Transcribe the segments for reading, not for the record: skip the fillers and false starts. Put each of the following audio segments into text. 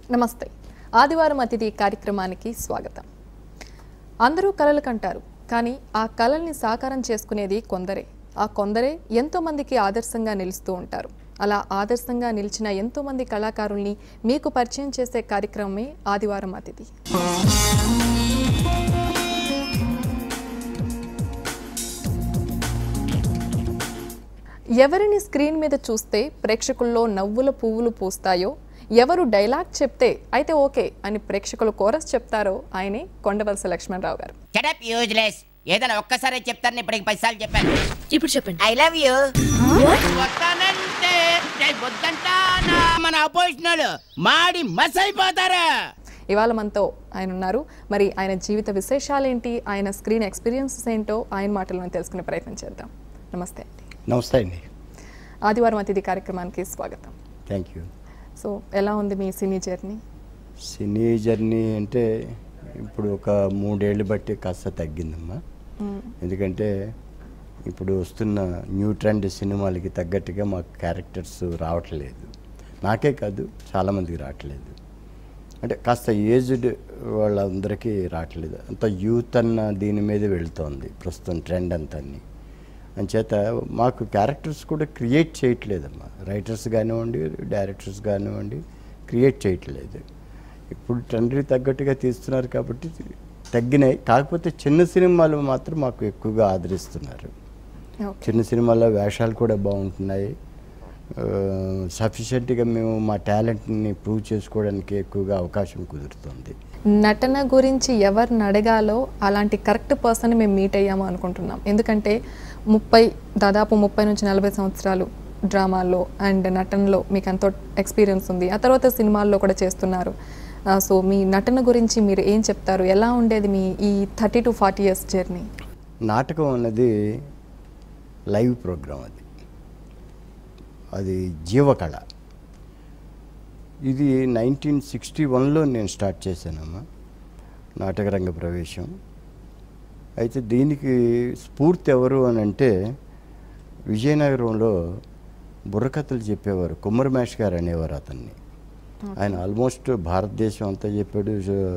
నమస్తే. ఆదివారం అతిథి కార్యక్రమానికి స్వాగతం. అందరూ కలలు కంటారు, కానీ ఆ కలల్ని సాకారం చేసుకునేది కొందరే. ఆ కొందరే ఎంతో మందికి ఆదర్శంగా నిలుస్తూ ఉంటారు. అలా ఆదర్శంగా నిలిచిన ఎంతో మంది కళాకారుల్ని మీకు పరిచయం చేసే కార్యక్రమమే ఆదివారం అతిథి. ఎవరిని స్క్రీన్ మీద చూస్తే ప్రేక్షకుల్లో నవ్వుల పువ్వులు పూస్తాయో, ఎవరు డైలాగ్ చెప్తే అయితే ఓకే అని ప్రేక్షకులు కోరస్ చెప్తారో ఆయనే కొండవలస లక్ష్మణరావు గారు. ఏదైనా ఒక్కసారి చెప్తాను, ఇప్పటికి 10 సార్లు చెప్పాను. ఇప్పుడు చెప్పండి. I love you. మన అపోజిషన్ మాడి మస్ అయిపోతారు. ఇవాళ మనతో ఆయన ఉన్నారు. మరి ఆయన జీవిత విశేషాలేంటి, ఆయన స్క్రీన్ ఎక్స్పీరియన్సెస్ ఏంటో ఆయన మాటలను తెలుసుకునే ప్రయత్నం చేద్దాం. నమస్తే అండి. నమస్తే అండి. ఆదివారం అతిథి కార్యక్రమానికి స్వాగతం. Thank you. సో ఎలా ఉంది మీ సినీ జర్నీ? సినీ జర్నీ అంటే ఇప్పుడు ఒక 3 ఏళ్ళు బట్టి కాస్త తగ్గిందమ్మా. ఎందుకంటే ఇప్పుడు వస్తున్న న్యూ ట్రెండ్ సినిమాలకి తగ్గట్టుగా మాకు క్యారెక్టర్స్ రావట్లేదు. నాకే కాదు, చాలామందికి రావట్లేదు. అంటే కాస్త ఏజ్డ్ వాళ్ళందరికీ రావట్లేదు. అంత యూత్ అన్న దీని మీద వెళుతోంది ప్రస్తుతం ట్రెండ్ అంతా. అంచేత మాకు క్యారెక్టర్స్ కూడా క్రియేట్ చేయట్లేదమ్మా. రైటర్స్ కానివ్వండి, డైరెక్టర్స్ కానివ్వండి, క్రియేట్ చేయట్లేదు. ఇప్పుడు ట్రెండ్కి తగ్గట్టుగా తీస్తున్నారు కాబట్టి తగ్గినాయి. కాకపోతే చిన్న సినిమాలు మాత్రం మాకు ఎక్కువగా ఆదరిస్తున్నారు. చిన్న సినిమాల్లో వేషాలు కూడా బాగుంటున్నాయి. సఫిషియెంట్గా మేము మా టాలెంట్ని ప్రూవ్ చేసుకోవడానికి ఎక్కువగా అవకాశం కుదురుతుంది. నటన గురించి ఎవరిని అడగాలో అలాంటి కరెక్ట్ పర్సన్ మేము మీట్ అయ్యాము అనుకుంటున్నాం. ఎందుకంటే దాదాపు 30 నుంచి 40 సంవత్సరాలు డ్రామాల్లో అండ్ నటనలో మీకు ఎంతో ఎక్స్పీరియన్స్ ఉంది. ఆ తర్వాత సినిమాల్లో కూడా చేస్తున్నారు. సో మీ నటన గురించి మీరు ఏం చెప్తారు? ఎలా ఉండేది మీ ఈ 30 to 40 years జర్నీ? నాటకం అన్నది లైవ్ ప్రోగ్రాం. అది జీవకళ. ఇది 1961లో నేను స్టార్ట్ చేశానమ్మా నాటకరంగ ప్రవేశం. అయితే దీనికి స్ఫూర్తి ఎవరు అని అంటే విజయనగరంలో బుర్రకథలు చెప్పేవారు కుమ్మరి మేష్ గారు అనేవారు అతన్ని. ఆయన ఆల్మోస్ట్ భారతదేశం అంతా చెప్పాడు,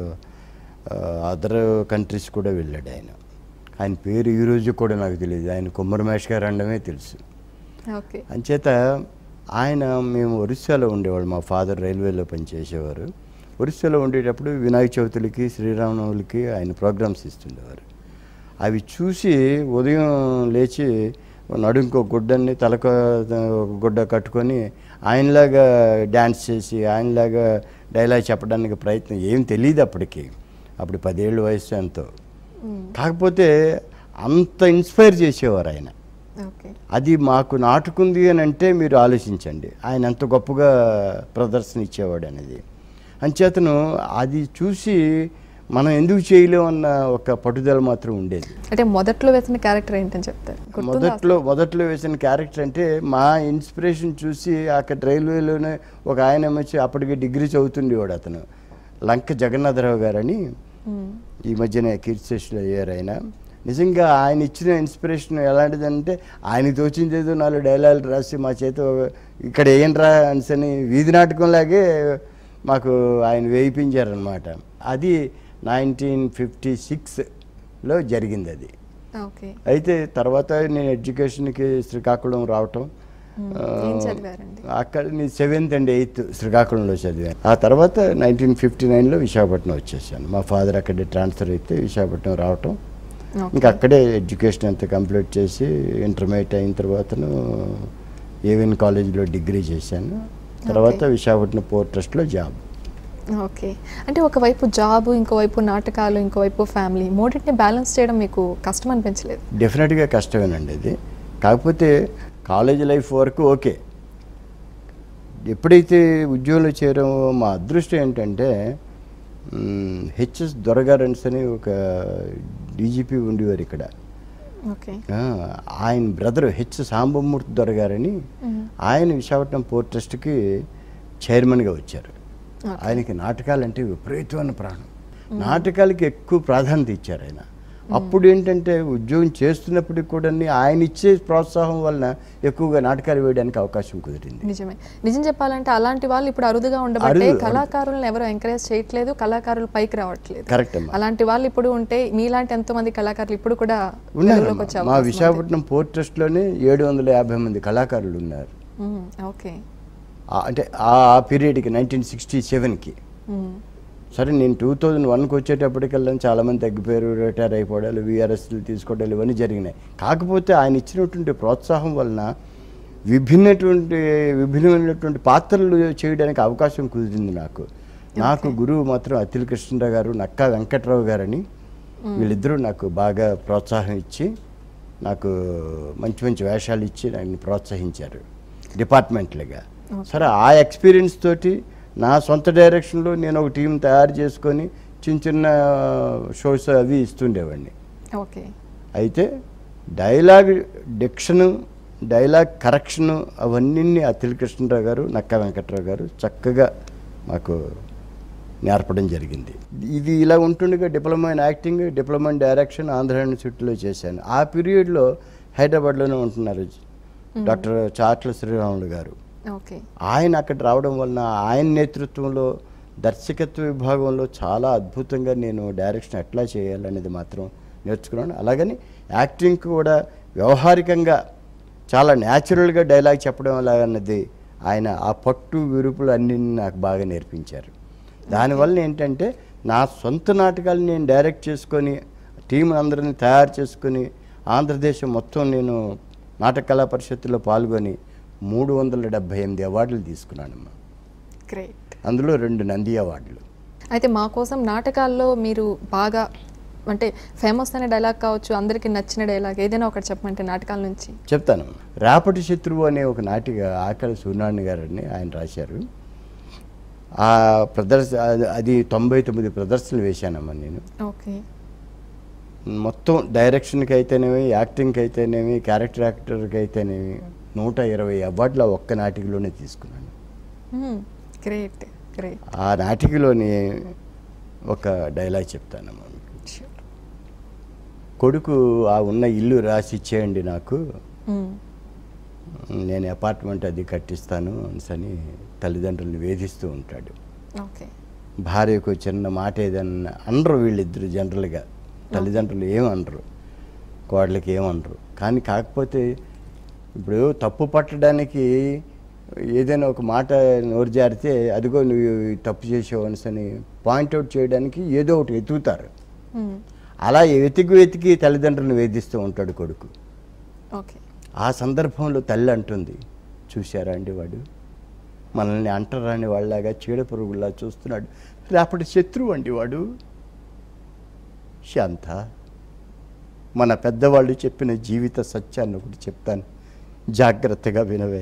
అదర్ కంట్రీస్ కూడా వెళ్ళాడు ఆయన. ఆయన పేరు ఈరోజు కూడా నాకు తెలియదు, ఆయన కుమ్మరి మేష్ గారు అనడమే తెలుసు. అంచేత ఆయన మేము ఒరిస్సాలో ఉండేవాళ్ళు. మా ఫాదర్ రైల్వేలో పనిచేసేవారు. ఒరిస్సాలో ఉండేటప్పుడు వినాయక చవితులకి, శ్రీరామనవమికి ఆయన ప్రోగ్రామ్స్ ఇస్తుండేవారు. అవి చూసి ఉదయం లేచి నడుంకో గుడ్డని తలకు గుడ్డ కట్టుకొని ఆయనలాగా డ్యాన్స్ చేసి ఆయనలాగా డైలాగ్ చెప్పడానికి ప్రయత్నం. ఏం తెలియదు అప్పటికి, అప్పుడు 10 ఏళ్ళ వయసు ఎంతో. కాకపోతే అంత ఇన్స్పైర్ చేసేవారు ఆయన. అది మాకు నాటుకుంది అని అంటే మీరు ఆలోచించండి ఆయన ఎంత గొప్పగా ప్రదర్శన ఇచ్చేవాడు అనేది. అంచేతను అది చూసి మనం ఎందుకు చేయలేము అన్న ఒక పట్టుదల మాత్రం ఉండేది. అంటే మొదట్లో వేసిన క్యారెక్టర్ ఏంటని చెప్తారు? మొదట్లో వేసిన క్యారెక్టర్ అంటే మా ఇన్స్పిరేషన్ చూసి అక్కడ రైల్వేలోనే ఒక ఆయన వచ్చి అప్పటికి డిగ్రీ చదువుతుండేవాడు అతను, లంక జగన్నాథరావు గారని. ఈ మధ్యన కీర్తిశేషులు అయ్యారు ఆయన. నిజంగా ఆయన ఇచ్చిన ఇన్స్పిరేషన్ ఎలాంటిదంటే ఆయనకి తోచింది ఏదో 4 డైలాగులు రాసి మా చేత ఇక్కడ ఏంట్రా అని వీధి నాటకంలాగే మాకు ఆయన వేయించారనమాట. అది 1956లో జరిగింది అది. అయితే తర్వాత నేను ఎడ్యుకేషన్కి శ్రీకాకుళం రావటం, అక్కడ నేను 7th and 8th శ్రీకాకుళంలో చదివాను. ఆ తర్వాత 1959లో విశాఖపట్నం వచ్చేసాను. మా ఫాదర్ అక్కడే ట్రాన్స్ఫర్ అయితే విశాఖపట్నం రావటం, ఇంకా అక్కడే ఎడ్యుకేషన్ అంతా కంప్లీట్ చేసి ఇంటర్మీడియట్ అయిన తర్వాతను ఏవిఎన్ కాలేజీలో డిగ్రీ చేశాను. తర్వాత విశాఖపట్నం పోర్ట్ ట్రస్ట్లో జాబ్. ఓకే. అంటే ఒకవైపు జాబ్, ఇంకోవైపు నాటకాలు, ఇంకోవైపు ఫ్యామిలీ, మూడింటిని బ్యాలెన్స్ చేయడం మీకు కష్టం అనిపించలేదు? డెఫినెట్గా కష్టమేనండి అది. కాకపోతే కాలేజ్ లైఫ్ వరకు ఓకే. ఎప్పుడైతే ఉద్యోగంలో చేరామో మా అదృష్టం ఏంటంటే హెచ్ఎస్ దొరగారన్స్ అని ఒక డీజీపీ ఉండేవారు ఇక్కడ. ఆయన బ్రదర్ హెచ్ సాంబమూర్తి దొరగారని ఆయన విశాఖపట్నం పోర్ట్ ట్రస్ట్కి చైర్మన్గా వచ్చారు. ఆయనకి నాటకాలంటే విపరీతమైన ప్రాణం. నాటకాలకి ఎక్కువ ప్రాధాన్యత ఇచ్చారు ఆయన. అప్పుడు ఏంటంటే ఉద్యోగం చేస్తున్నప్పటికి కూడా ఆయన ఇచ్చే ప్రోత్సాహం వలన ఎక్కువగా నాటకాలు వేయడానికి అవకాశం కుదిరింది. నిజమే. నిజం చెప్పాలంటే అలాంటి వాళ్ళు ఇప్పుడు అరుదుగా ఉండబట్టే కళాకారులను ఎవరు ఎంకరేజ్ చేయట్లేదు, కళాకారులు పైకి రావట్లేదు. కరెక్ట్ అమ్మా. అలాంటి వాళ్ళు ఇప్పుడు ఉంటే మీలాంటి ఎంతో మంది కళాకారులు ఇప్పుడు కూడా ఉన్నారు. మా విశాఖపట్నం పోర్ట్ ట్రస్ట్లోనే 750 మంది కళాకారులు ఉన్నారు. ఓకే. అంటే ఆ పీరియడ్కి 1967కి. సరే నేను 2001కి వచ్చేటప్పటికల్లా చాలామంది తగ్గిపోయారు, రిటైర్ అయిపోవడాలు, వీఆర్ఎస్లు తీసుకోవడాలు ఇవన్నీ జరిగినాయి. కాకపోతే ఆయన ఇచ్చినటువంటి ప్రోత్సాహం వలన విభిన్నమైనటువంటి పాత్రలు చేయడానికి అవకాశం కుదిరింది నాకు గురువు మాత్రం అత్తిలి కృష్ణరావు గారు, నక్కా వెంకట్రావు గారని వీళ్ళిద్దరూ నాకు బాగా ప్రోత్సాహం ఇచ్చి నాకు మంచి మంచి వేషాలు ఇచ్చి నన్ను ప్రోత్సహించారు డిపార్ట్మెంట్లుగా. సరే ఆ ఎక్స్పీరియన్స్ తోటి నా సొంత డైరెక్షన్లో నేను ఒక టీం తయారు చేసుకొని చిన్న చిన్న షోస్ అవి ఇస్తుండేవాడిని. ఓకే. అయితే డైలాగ్ డిక్షను, డైలాగ్ కరెక్షను అవన్నీ అత్తిలి కృష్ణరావు గారు, నక్కా వెంకట్రావు గారు చక్కగా మాకు నేర్పడం జరిగింది. ఇది ఇలా ఉంటుండగా diploma in acting, diploma in direction Andhra యూనివర్సిటీలో చేశాను. ఆ పీరియడ్లో హైదరాబాద్లోనే ఉంటున్నారు డాక్టర్ చాట్ల శ్రీరాములు గారు. ఆయన అక్కడ రావడం వలన ఆయన నేతృత్వంలో దర్శకత్వ విభాగంలో చాలా అద్భుతంగా నేను డైరెక్షన్ ఎట్లా చేయాలనేది మాత్రం నేర్చుకున్నాను. అలాగని యాక్టింగ్ కూడా వ్యవహారికంగా చాలా న్యాచురల్గా డైలాగ్ చెప్పడం అలాగన్నది ఆయన ఆ పట్టు విరుపులు అన్నీ నాకు బాగా నేర్పించారు. దానివల్ల ఏంటంటే నా సొంత నాటకాలు నేను డైరెక్ట్ చేసుకొని టీం అందరిని తయారు చేసుకొని ఆంధ్రదేశం మొత్తం నేను నాటక కళా పరిషత్తులో పాల్గొని 378 అవార్డులు తీసుకున్నానమ్మా. గ్రేట్. అందులో 2 నంది అవార్డులు. అయితే మా కోసం నాటకాల్లో మీరు బాగా అంటే ఫేమస్ అనే డైలాగ్ కావచ్చు, అందరికీ నచ్చిన డైలాగ్ ఏదైనా ఒకటి చెప్పమంటే నాటకాల నుంచి చెప్తాను. రేపటి శత్రువు అనే ఒక నాటిక ఆకలి సూర్యనారాయణ గారని ఆయన రాశారు. ఆ అది 99 ప్రదర్శనలు వేశానమ్మా నేను. ఓకే. మొత్తం డైరెక్షన్కి అయితేనేమి, యాక్టింగ్కి అయితేనేమి, క్యారెక్టర్ యాక్టర్కి అయితేనేమి 120 అవార్డులు ఒక్క నాటికలోనే తీసుకున్నాను. Great great. ఆ నాటికలోని ఒక డైలాగ్ చెప్తానమ్మా. కొడుకు ఆ ఉన్న ఇల్లు రాసి ఇచ్చేయండి నాకు, నేను అపార్ట్మెంట్ అది కట్టిస్తాను అని తల్లిదండ్రులను వేధిస్తూ ఉంటాడు. భార్యకు చిన్న మాట ఏదన్నా అనరు వీళ్ళిద్దరు. జనరల్గా తల్లిదండ్రులు ఏమనరు, కోడలికి ఏమనరు. కానీ కాకపోతే ఇప్పుడు తప్పు పట్టడానికి ఏదైనా ఒక మాట నోరు జారితే అదిగో నువ్వు తప్పు చేసావు అని పాయింట్అవుట్ చేయడానికి ఏదో ఒకటి వెతుకుతారు. అలా వెతికి తల్లిదండ్రులను వేధిస్తూ ఉంటాడు కొడుకు. ఆ సందర్భంలో తల్లి అంటుంది, చూశారా అండి వాడు మనల్ని అంటరాని వాళ్ళలాగా చీడ పురుగులా చూస్తున్నాడు, రేపటి శత్రువు అండి వాడు. శాంత, మన పెద్దవాళ్ళు చెప్పిన జీవిత సత్యాన్ని ఒకటి చెప్తాను, జాగ్రత్తగా వినవే.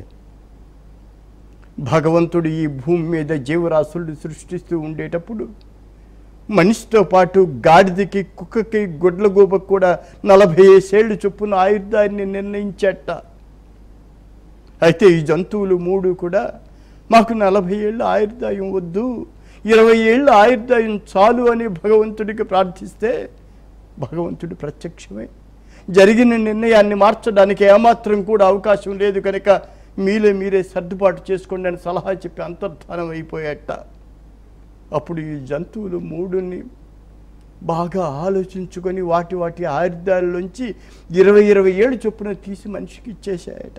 భగవంతుడు ఈ భూమి మీద జీవరాశులను సృష్టిస్తూ ఉండేటప్పుడు మనిషితో పాటు గాడిదకి, కుక్కకి, గుడ్లగూబకు కూడా 45 ఏళ్ళు చొప్పున ఆయుర్దాయాన్ని నిర్ణయించట. అయితే ఈ జంతువులు 3 కూడా మాకు 40 ఏళ్ళ ఆయుర్దాయం వద్దు, 20 ఏళ్ళ ఆయుర్దాయం చాలు అని భగవంతుడికి ప్రార్థిస్తే భగవంతుడు ప్రత్యక్షమే. జరిగిన నిర్ణయాన్ని మార్చడానికి ఏమాత్రం కూడా అవకాశం లేదు కనుక మీరే సర్దుబాటు చేసుకోండి అని సలహా చెప్పి అంతర్ధానం అయిపోయాట. అప్పుడు ఈ జంతువులు 3ని బాగా ఆలోచించుకొని వాటి ఆయుర్దాయాల్లోంచి 20 ఏళ్ళు చొప్పున తీసి మనిషికి ఇచ్చేసాయట.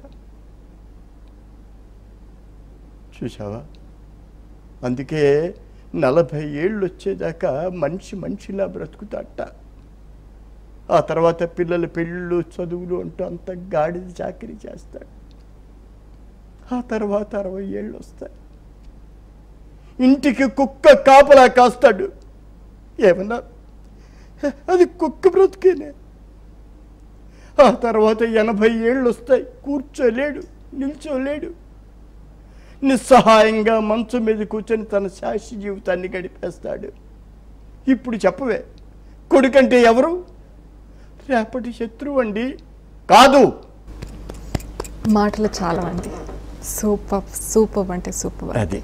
చూసావా, అందుకే 40 ఏళ్ళు వచ్చేదాకా మనిషిలా బ్రతుకుతాట. ఆ తర్వాత పిల్లల పెళ్ళిళ్ళు, చదువులు అంటూ అంత గాడిద చాకరీ చేస్తాడు. ఆ తర్వాత 60 ఏళ్ళు వస్తాయి, ఇంటికి కుక్క కాపలా కాస్తాడు. ఏమన్నా అది కుక్క బ్రతికేనే. ఆ తర్వాత 80 ఏళ్ళు వస్తాయి, కూర్చోలేడు, నిల్చోలేడు, నిస్సహాయంగా మంచం మీద కూర్చొని తన శాశ్వత జీవితాన్ని గడిపేస్తాడు. ఇప్పుడు చెప్పవే, కొడుకంటే ఎవరు? రేపటి శత్రువు అండి. కాదు, మాటలు చాలా అండి. సూపర్ అంటే సూపర్. అది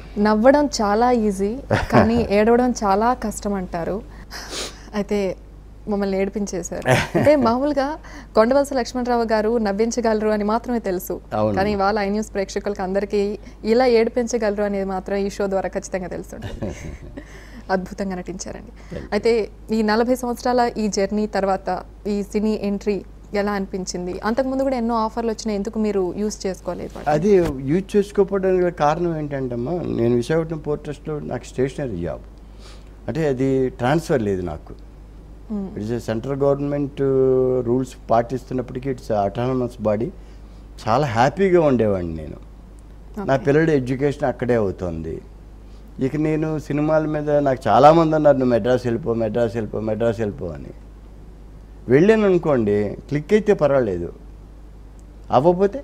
నవ్వడం చాలా ఈజీ కానీ ఏడవడం చాలా కష్టం అంటారు. అయితే మమ్మల్ని ఏడిపించేశారు. అంటే మామూలుగా కొండవలస లక్ష్మణరావు గారు నవ్వించగలరు అని మాత్రమే తెలుసు, కానీ వాళ్ళ ఐ న్యూస్ ప్రేక్షకులకు అందరికీ ఇలా ఏడిపించగలరు అనేది మాత్రం ఈ షో ద్వారా ఖచ్చితంగా తెలుసుంటుంది. అద్భుతంగా నటించారండి. అయితే ఈ 40 సంవత్సరాల ఈ జర్నీ తర్వాత ఈ సినీ ఎంట్రీ ఎలా అనిపించింది? అంతకుముందు కూడా ఎన్నో ఆఫర్లు వచ్చినాయి, ఎందుకు మీరు యూజ్ చేసుకోలేదు? అది యూజ్ చేసుకోకపోవడానికి కారణం ఏంటంటమ్మా, నేను విశాఖపట్నం పోర్ట్ ట్రస్ట్లో నాకు స్టేషనరీ జాబ్, అంటే అది ట్రాన్స్ఫర్ లేదు నాకు. ఇట్స్ సెంట్రల్ గవర్నమెంట్ రూల్స్ పాటిస్తున్నప్పటికీ ఇట్స్ అటానమస్ బాడీ. చాలా హ్యాపీగా ఉండేవాడిని నేను. నా పిల్లల ఎడ్యుకేషన్ అక్కడే అవుతుంది. ఇక నేను సినిమాల మీద నాకు చాలామంది అన్నారు, నువ్వు మెడ్రాస్ వెళ్ళిపో, మెడ్రాస్ వెళ్ళిపో, మెడ్రాస్ వెళ్ళిపో అని. వెళ్ళాను అనుకోండి, క్లిక్ అయితే పర్వాలేదు, అవ్వకపోతే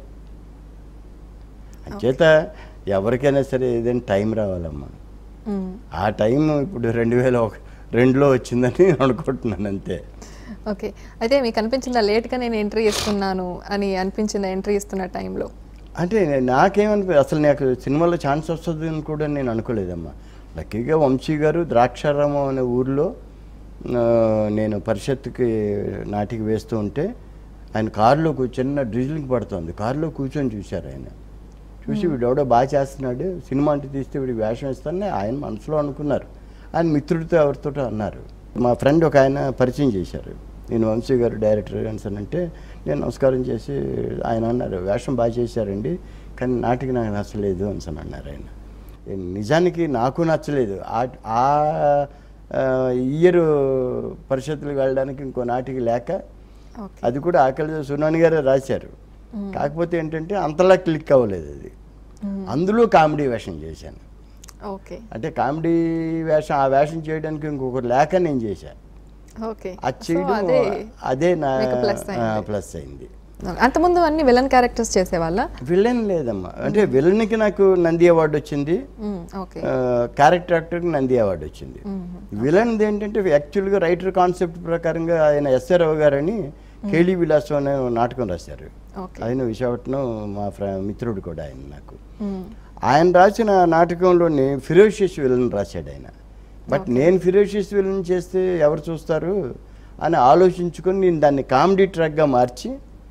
అంచేత ఎవరికైనా సరే ఏదైనా టైం రావాలమ్మా. ఆ టైం ఇప్పుడు 2002లో వచ్చిందని అనుకుంటున్నాను అంతే. ఓకే. అయితే మీకు అనిపించిందా లేట్గా నేను ఎంట్రీ ఇస్తున్నాను అని అనిపించిందా ఎంట్రీ ఇస్తున్న టైంలో? అంటే అసలు నాకు సినిమాలో ఛాన్స్ వస్తుంది అని కూడా నేను అనుకోలేదమ్మా. లక్కీగా వంశీ గారు ద్రాక్షారామం అనే ఊరిలో నేను పరిషత్తుకి నాటికి వేస్తూ ఉంటే ఆయన కారులో చిన్న డ్రిజిలింగ్ పడుతుంది, కారులో కూర్చొని చూశారు. ఆయన చూసి వీడెవడో బాగా చేస్తున్నాడు, సినిమా అంటే తీస్తే వీడికి వేషం ఇస్తానని ఆయన మనసులో అనుకున్నారు. ఆయన మిత్రుడితో ఎవరితో అన్నారు. మా ఫ్రెండ్ ఒక ఆయన పరిచయం చేశారు, నేను వంశీ గారు డైరెక్టర్ అని అంటే నేను నమస్కారం చేసి ఆయన అన్నారు, వేషం బాగా చేశారండి కానీ నాటికి నాకు నచ్చలేదు అని అన్నారు. ఆయన నిజానికి నాకు నచ్చలేదు. ఆ ఇయర్ పరిషత్తులకు వెళ్ళడానికి ఇంకో నాటికి లేక, అది కూడా ఆకలి సునాని గారే రాశారు. కాకపోతే ఏంటంటే అంతలా క్లిక్ అవ్వలేదు అది. అందులో కామెడీ వేషం చేశాను. అంటే కామెడీ వేషం, ఆ వేషం చేయడానికి ఇంకొకరు లేక నేను చేశాను. అది చేయడం అదే నా ప్లస్ అయింది. అంతకుముందు అన్ని విలన్ క్యారెక్టర్స్ చేసేవాళ్ళ? విలన్ లేదమ్మా, అంటే విలన్కి నాకు నంది అవార్డు వచ్చింది, క్యారెక్టర్ యాక్టర్కి నంది అవార్డు వచ్చింది. విలన్ ఏంటంటే యాక్చువల్గా రైటర్ కాన్సెప్ట్ ప్రకారంగా ఆయన ఎస్ఆర్ రావు గారని కేళీ విలాసం అనే నాటకం రాశారు. ఆయన విశాఖపట్నం మా మిత్రుడు కూడా ఆయన నాకు. ఆయన రాసిన నాటకంలోని ఫిరోషియస్ విలన్ రాశాడు ఆయన. బట్ నేను ఫిరోషియస్ విలన్ చేస్తే ఎవరు చూస్తారు అని ఆలోచించుకొని నేను దాన్ని కామెడీ ట్రాక్గా మార్చి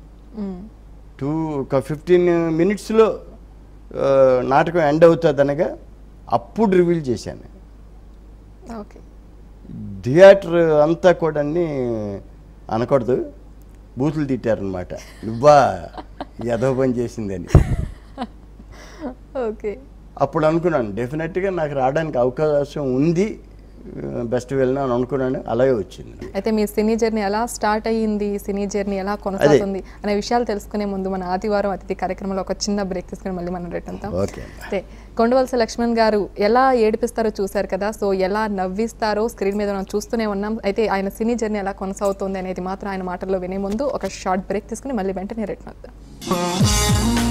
ఒక 15 minutesలో నాటకం ఎండ్ అవుతుంది అనగా అప్పుడు రివీల్ చేశాను. థియేటర్ అంతా కూడా అనకూడదు, బూతులు తిట్టారనమాట, నువ్వా ఏదో పని చేసిందని. అప్పుడు అనుకున్నాను డెఫినెట్గా నాకు రావడానికి అవకాశం ఉంది, బెస్ట్ వెళ్ళినా అని అనుకున్నాను, అలాగే వచ్చింది. అయితే మీ సినీ జర్నీ ఎలా స్టార్ట్ అయ్యింది, సినీ జర్నీ ఎలా కొనసాగుతుంది అనే విషయాలు తెలుసుకునే ముందు మన ఆదివారం అతిథి కార్యక్రమంలో ఒక చిన్న బ్రేక్ తీసుకుని మళ్ళీ మనం రిటర్న్ అవుతాం. అయితే కొండవలస లక్ష్మణ్ గారు ఎలా ఏడిపిస్తారో చూశారు కదా, సో ఎలా నవ్విస్తారో స్క్రీన్ మీద మనం చూస్తూనే ఉన్నాం. అయితే ఆయన సినీ జర్నీ ఎలా కొనసాగుతుంది అనేది మాత్రం ఆయన మాటల్లో వినే ముందు ఒక షార్ట్ బ్రేక్ తీసుకుని మళ్ళీ వెంటనే రిటర్న్ అవుతాం.